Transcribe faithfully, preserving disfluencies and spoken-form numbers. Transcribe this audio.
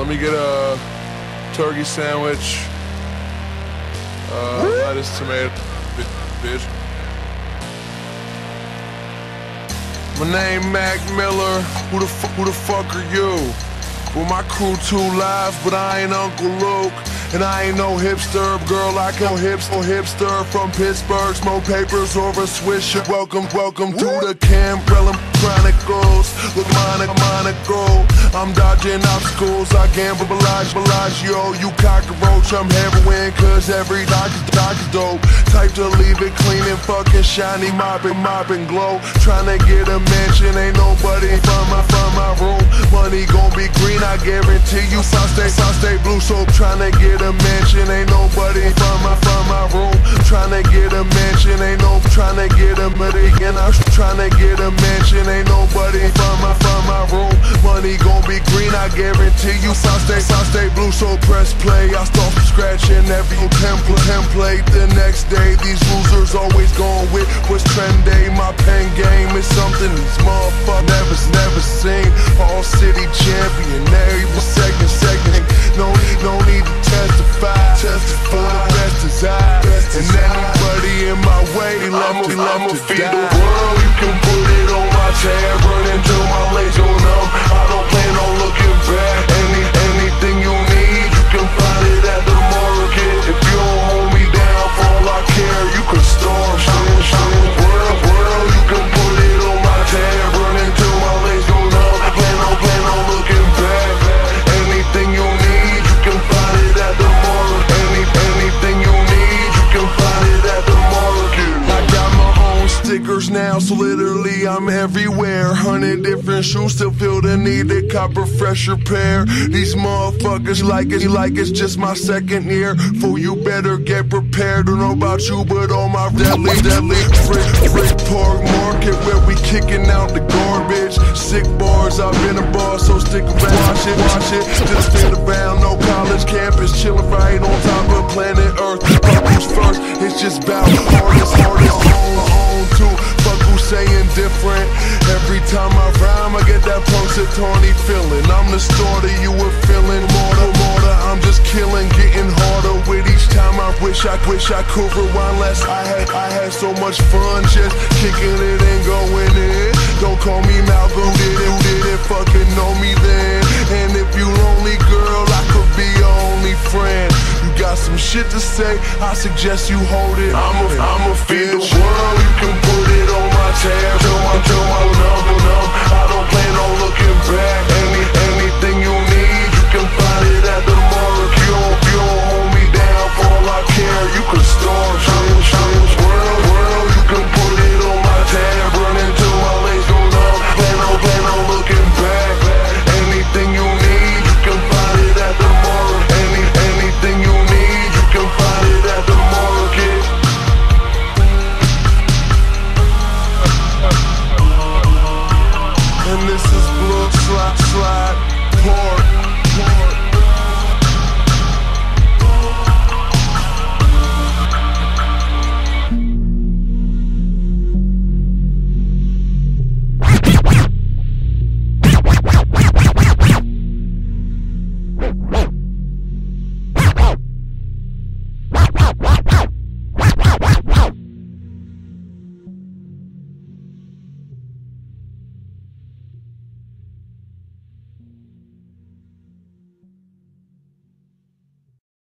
let me get a turkey sandwich, uh, lettuce, tomato, bitch. My name Mac Miller. Who the f who the fuck are you? Well, my crew too live, but I ain't Uncle Luke. And I ain't no hipster, girl, I come hips, no hipster from Pittsburgh, smoke papers over Swisher. Welcome, welcome to the Cambrellum Chronicles. Look, Monica, Monaco, I'm dodging obstacles. I gamble, Bellagio, Bellagio, you cockroach. I'm heroin, cause every dog is, dog is dope. Type to leave it clean and fucking shiny, mopping, mopping glow. Tryna get a mansion, ain't nobody from my, from my room. Money gon' be green, I guarantee you. I stay, I stay blue, so tryna get a mansion, ain't nobody from my, from my room. Tryna get a mansion, ain't no tryna get a million. I'm tryna get a mansion, ain't nobody from my, from my room. Money gon' be green, I guarantee you. I stay, I stay blue, so press play. I start from scratch in every template, template. The next day, these losers always going with what's trendy. My pen game is something these motherfuckers never, never seen. All city champion, every second, second. No, no need to testify. Testify. The best is I. And anybody in my way, left me left to feed the world. You can put it on my tab, run until my legs go numb. I don't plan on looking back. Any, anything you need, you can find it at the market. If you don't hold me down for all I care, you can storm. Storm, storm, world, world. You can put it on my tab, run until my legs go numb. I plan on, plan on looking back. Anything you need, you can find it at the market. Any, anything you need, you can find it at the market. I got my own stickers now, so literally I'm everywhere. Hundred different shoes, still feel the need to cop a fresher pair. These motherfuckers like it, like it's just my second year. Fool, you better get prepared. Don't know about you, but on my deadly, deadly Frick, Frick Park Market, where we kicking out the garbage. Sick bars, I've been a boss, so stick around. Watch it, watch it, just stand around. No college campus, chillin' right on top of planet Earth. Fuck who's first, it's just bout hardest, hardest, own, own too. Fuck who's saying different. Every time I rhyme, I get that Punxsutawney feeling. I'm the starter, you were feeling mortar, mortar. I'm just killing, getting harder with each time. I wish I, wish I could rewind less. I had, I had so much fun just kicking it and going in. Don't call me Malcolm, didn't, didn't fucking know me then. And if you lonely, girl, I could be your only friend. You got some shit to say, I suggest you hold it. I'ma, I'ma feed the world, you can put it on my tab. Till my, till my number, numb. I don't plan on looking back. Any, anything you need, you can find it at the market. You don't, you don't hold me down for all I care. You can start, chill, chill, world, world. You can put it on my tab, run until my legs go numb. Plan on, plan on looking back. Anything you need, you can find it at the market. Any, anything you need, you can find it at the market. And this is Blue Slide, Slide, Port, Port.